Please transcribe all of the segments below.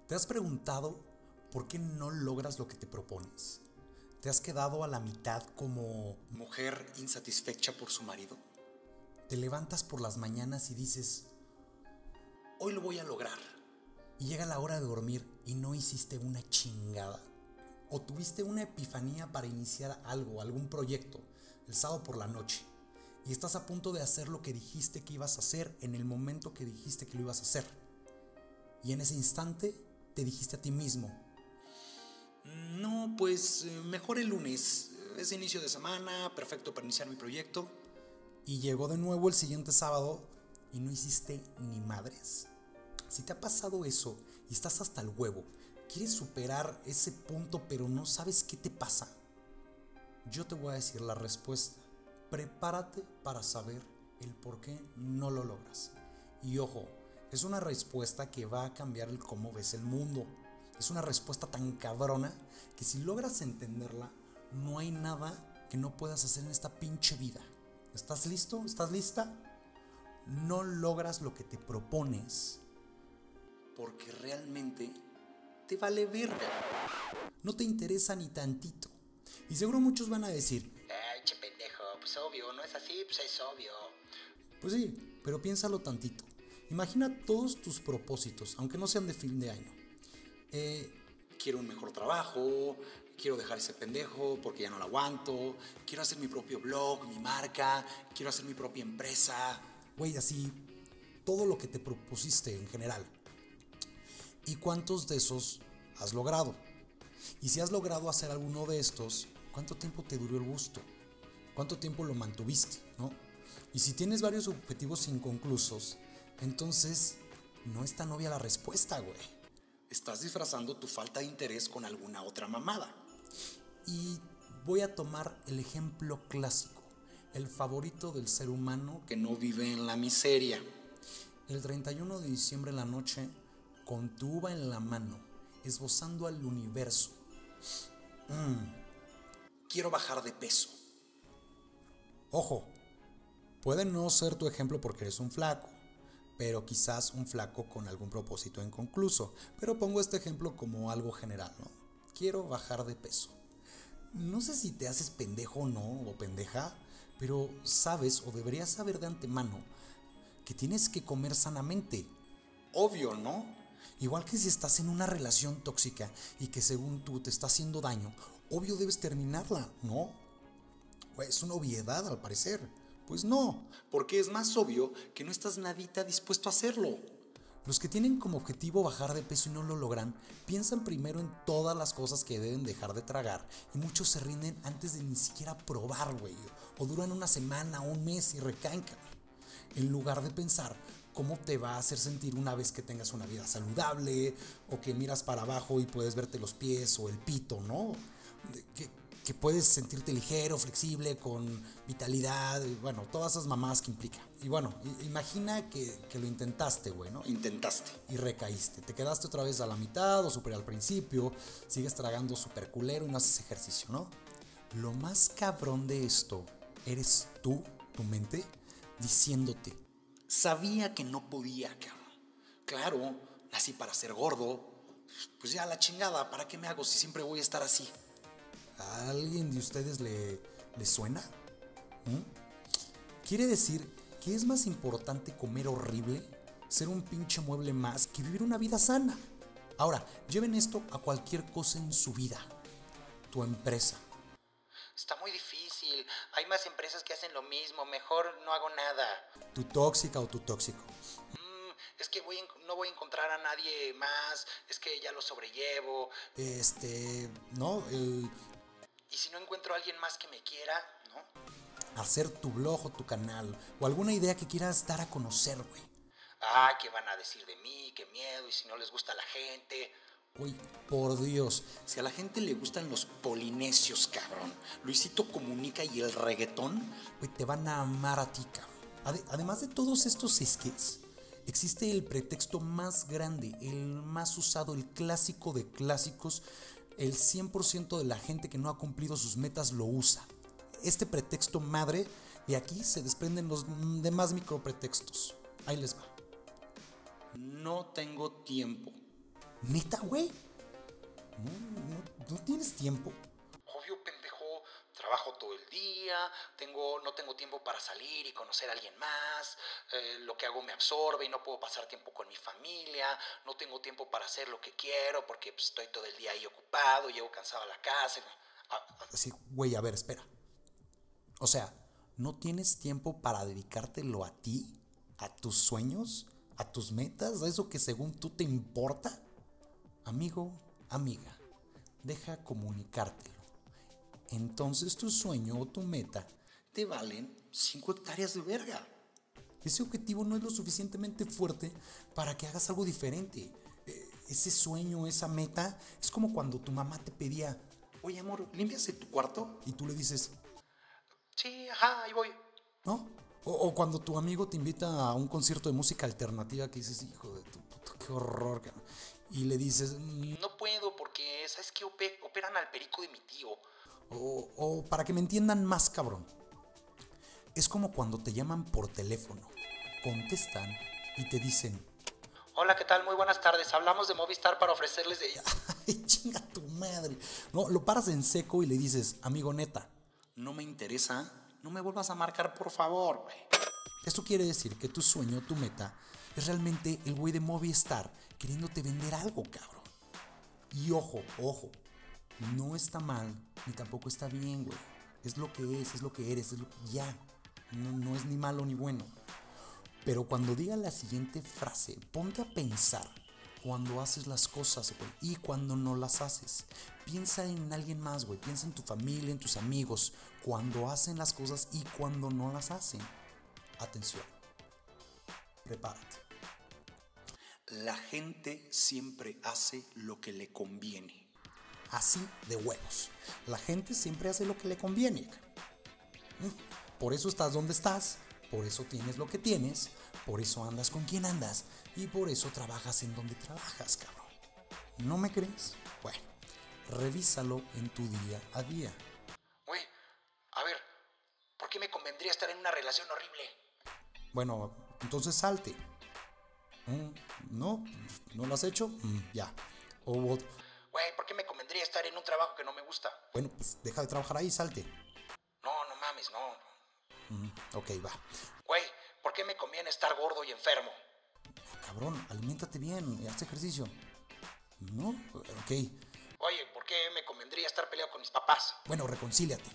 ¿Te has preguntado por qué no logras lo que te propones? ¿Te has quedado a la mitad como mujer insatisfecha por su marido? Te levantas por las mañanas y dices, hoy lo voy a lograr. Y llega la hora de dormir y no hiciste una chingada. O tuviste una epifanía para iniciar algo, algún proyecto, el sábado por la noche. Y estás a punto de hacer lo que dijiste que ibas a hacer en el momento que dijiste que lo ibas a hacer. Y en ese instante te dijiste a ti mismo, no, pues mejor el lunes, es inicio de semana, perfecto para iniciar mi proyecto. Y llegó de nuevo el siguiente sábado y no hiciste ni madres. Si te ha pasado eso y estás hasta el huevo, quieres superar ese punto pero no sabes qué te pasa, yo te voy a decir la respuesta. Prepárate para saber el por qué no lo logras. Y ojo, es una respuesta que va a cambiar el cómo ves el mundo. Es una respuesta tan cabrona que si logras entenderla, no hay nada que no puedas hacer en esta pinche vida. ¿Estás listo? ¿Estás lista? No logras lo que te propones porque realmente te vale verga. No te interesa ni tantito. Y seguro muchos van a decir, ay, che pendejo, pues obvio, no es así, pues es obvio. Pues sí, pero piénsalo tantito. Imagina todos tus propósitos, aunque no sean de fin de año. Quiero un mejor trabajo, quiero dejar ese pendejo porque ya no lo aguanto, quiero hacer mi propio blog, mi marca, quiero hacer mi propia empresa. Güey, así, todo lo que te propusiste en general. ¿Y cuántos de esos has logrado? Y si has logrado hacer alguno de estos, ¿cuánto tiempo te duró el gusto? ¿Cuánto tiempo lo mantuviste, no? Y si tienes varios objetivos inconclusos, entonces no es tan obvia la respuesta, güey. Estás disfrazando tu falta de interés con alguna otra mamada. Y voy a tomar el ejemplo clásico, el favorito del ser humano que no vive en la miseria. El 31 de diciembre en la noche, con tu uva en la mano, esbozando al universo. Quiero bajar de peso. Ojo, puede no ser tu ejemplo porque eres un flaco, pero quizás un flaco con algún propósito inconcluso. Pero pongo este ejemplo como algo general, ¿no? Quiero bajar de peso. No sé si te haces pendejo o no, o pendeja, pero sabes o deberías saber de antemano que tienes que comer sanamente. Obvio, ¿no? Igual que si estás en una relación tóxica y que según tú te está haciendo daño, obvio debes terminarla, ¿no? Es una obviedad al parecer. Pues no, porque es más obvio que no estás nadita dispuesto a hacerlo. Los que tienen como objetivo bajar de peso y no lo logran, piensan primero en todas las cosas que deben dejar de tragar y muchos se rinden antes de ni siquiera probar, güey. O duran una semana o un mes y recaen, en lugar de pensar cómo te va a hacer sentir una vez que tengas una vida saludable o que miras para abajo y puedes verte los pies o el pito, ¿no? Que puedes sentirte ligero, flexible, con vitalidad, bueno, todas esas mamadas que implica. Y bueno, imagina que lo intentaste, güey, ¿no? Intentaste y recaíste. Te quedaste otra vez a la mitad o súper al principio, sigues tragando súper culero y no haces ejercicio, ¿no? Lo más cabrón de esto eres tú, tu mente, diciéndote, sabía que no podía, cabrón. Claro, nací para ser gordo. Pues ya la chingada, ¿para qué me hago si siempre voy a estar así? ¿A alguien de ustedes le suena? Quiere decir que es más importante comer horrible, ser un pinche mueble más, que vivir una vida sana. Ahora, lleven esto a cualquier cosa en su vida. Tu empresa. Está muy difícil, hay más empresas que hacen lo mismo, mejor no hago nada. Tu tóxica o tu tóxico. Es que no voy a encontrar a nadie más, es que ya lo sobrellevo. No, Y si no encuentro a alguien más que me quiera, ¿no? Hacer tu blog o tu canal o alguna idea que quieras dar a conocer, güey. Ah, ¿qué van a decir de mí? Qué miedo, y si no les gusta a la gente. Güey, por Dios, si a la gente le gustan los polinesios, cabrón, Luisito Comunica y el reggaetón, güey, te van a amar a ti, cabrón. Además de todos estos esquemas, existe el pretexto más grande, el más usado, el clásico de clásicos. El 100% de la gente que no ha cumplido sus metas lo usa. Este pretexto madre, y aquí se desprenden los demás micropretextos. Ahí les va. No tengo tiempo. ¿Neta, güey? ¿No tienes tiempo? Obvio, pendejo. Trabajo todo el día, no tengo tiempo para salir y conocer a alguien más, lo que hago me absorbe y no puedo pasar tiempo con mi familia, no tengo tiempo para hacer lo que quiero porque pues, estoy todo el día ahí ocupado, llego cansado a la casa. Sí, güey, a ver, espera. O sea, ¿no tienes tiempo para dedicártelo a ti? ¿A tus sueños? ¿A tus metas? ¿A eso que según tú te importa? Amigo, amiga, deja comunicártelo. Entonces tu sueño o tu meta te valen 5 hectáreas de verga. Ese objetivo no es lo suficientemente fuerte para que hagas algo diferente. Ese sueño, esa meta, es como cuando tu mamá te pedía, oye amor, ¿limpias tu cuarto? Y tú le dices, sí, ajá, ahí voy. ¿no? O cuando tu amigo te invita a un concierto de música alternativa que dices, hijo de tu puta, qué horror. Y le dices, no puedo porque, ¿sabes qué? Operan al perico de mi tío. O para que me entiendan más, cabrón. Es como cuando te llaman por teléfono, contestan y te dicen, hola, ¿qué tal? Muy buenas tardes. Hablamos de Movistar para ofrecerles de... ¡ay, chinga tu madre! No, lo paras en seco y le dices, amigo, neta, no me interesa, no me vuelvas a marcar, por favor, güey. Esto quiere decir que tu sueño, tu meta, es realmente el güey de Movistar queriéndote vender algo, cabrón. Y ojo, no está mal, ni tampoco está bien, güey. Es lo que es lo que eres, ya. No es ni malo ni bueno. Pero cuando diga la siguiente frase, ponte a pensar cuando haces las cosas, güey, y cuando no las haces. Piensa en alguien más, güey. Piensa en tu familia, en tus amigos, cuando hacen las cosas y cuando no las hacen. Atención. Prepárate. La gente siempre hace lo que le conviene. Así de huevos. La gente siempre hace lo que le conviene. Por eso estás donde estás, por eso tienes lo que tienes, por eso andas con quien andas y por eso trabajas en donde trabajas, cabrón. ¿No me crees? Bueno, revísalo en tu día a día. Güey, a ver, ¿por qué me convendría estar en una relación horrible? Bueno, entonces salte. ¿No? ¿No lo has hecho? Ya. Güey, ¿por qué me convendría estar en un trabajo que no me gusta? Bueno, pues deja de trabajar ahí y salte. No mames, no. Ok, va. Güey, ¿por qué me conviene estar gordo y enfermo? Cabrón, aliméntate bien, haz ejercicio. ¿No? Ok. Oye, ¿por qué me convendría estar peleado con mis papás? Bueno, reconcíliate.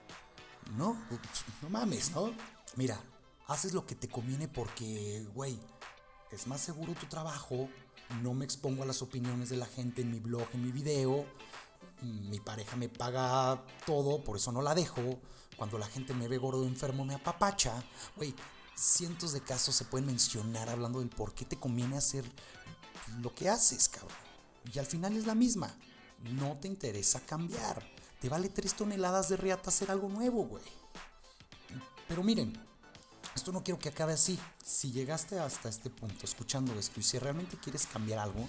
No mames, ¿no? Mira, haces lo que te conviene porque, güey, es más seguro tu trabajo, no me expongo a las opiniones de la gente en mi blog, en mi video, mi pareja me paga todo, por eso no la dejo, cuando la gente me ve gordo o enfermo me apapacha, güey, cientos de casos se pueden mencionar hablando del por qué te conviene hacer lo que haces, cabrón. Y al final es la misma, no te interesa cambiar, te vale 3 toneladas de reata hacer algo nuevo, güey. Pero miren, esto no quiero que acabe así. Si llegaste hasta este punto escuchando esto y si realmente quieres cambiar algo,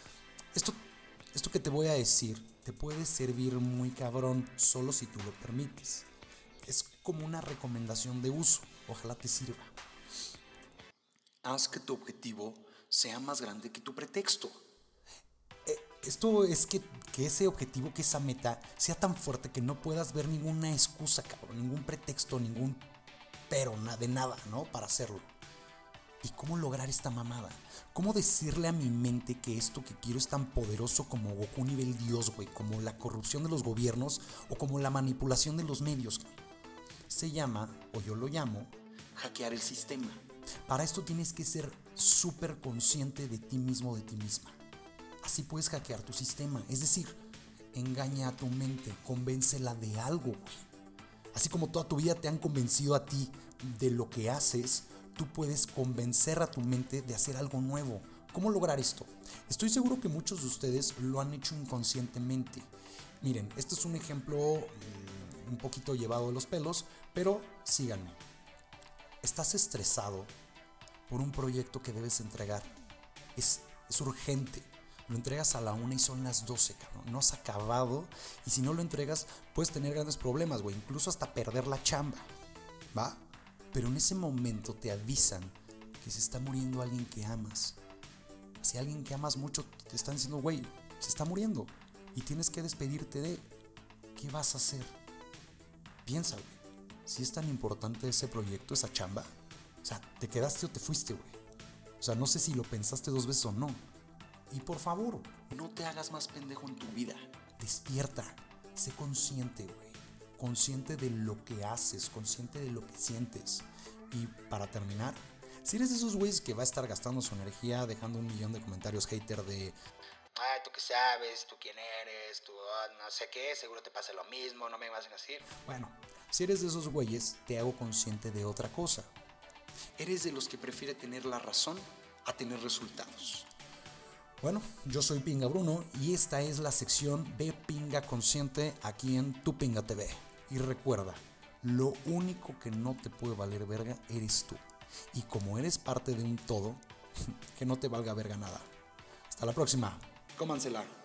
esto que te voy a decir te puede servir muy cabrón solo si tú lo permites. Es como una recomendación de uso, ojalá te sirva. Haz que tu objetivo sea más grande que tu pretexto. Esto es que ese objetivo, que esa meta sea tan fuerte que no puedas ver ninguna excusa, cabrón, ningún pretexto, ningún pero de nada, ¿no? Para hacerlo. ¿Y cómo lograr esta mamada? ¿Cómo decirle a mi mente que esto que quiero es tan poderoso como Goku nivel Dios, güey? Como la corrupción de los gobiernos o como la manipulación de los medios. Se llama, o yo lo llamo, hackear el sistema. Para esto tienes que ser súper consciente de ti mismo, de ti misma. Así puedes hackear tu sistema. Es decir, engaña a tu mente, convéncela de algo, güey. Así como toda tu vida te han convencido a ti de lo que haces, tú puedes convencer a tu mente de hacer algo nuevo. ¿Cómo lograr esto? Estoy seguro que muchos de ustedes lo han hecho inconscientemente. Miren, este es un ejemplo un poquito llevado de los pelos, pero síganme. Estás estresado por un proyecto que debes entregar. Es urgente. Lo entregas a la 1 y son las 12, cabrón. No has acabado. Y si no lo entregas, puedes tener grandes problemas, güey. Incluso hasta perder la chamba. ¿Va? Pero en ese momento te avisan que se está muriendo alguien que amas. Si alguien que amas mucho te está diciendo, güey, se está muriendo y tienes que despedirte de él, ¿qué vas a hacer? Piensa, güey, si es tan importante ese proyecto, esa chamba, o sea, ¿te quedaste o te fuiste, güey? O sea, no sé si lo pensaste 2 veces o no. Y por favor, no te hagas más pendejo en tu vida. Despierta, sé consciente, güey. Consciente de lo que haces, consciente de lo que sientes. Y para terminar, si eres de esos güeyes que va a estar gastando su energía dejando 1,000,000 de comentarios hater de ay, tú qué sabes, tú quién eres, tú no sé qué, seguro te pasa lo mismo, no me vas a decir. bueno, si eres de esos güeyes, te hago consciente de otra cosa. Eres de los que prefiere tener la razón a tener resultados. Bueno, yo soy Pinga Bruno y esta es la sección de Pinga Consciente aquí en Tu Pinga TV. Y recuerda, lo único que no te puede valer verga eres tú. Y como eres parte de un todo, que no te valga verga nada. Hasta la próxima. Cómansela.